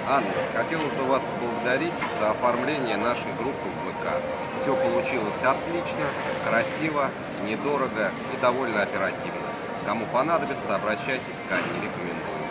Анна, хотелось бы вас поблагодарить за оформление нашей группы в ВК. Все получилось отлично, красиво, недорого и довольно оперативно. Кому понадобится, обращайтесь, Ка, не рекомендую.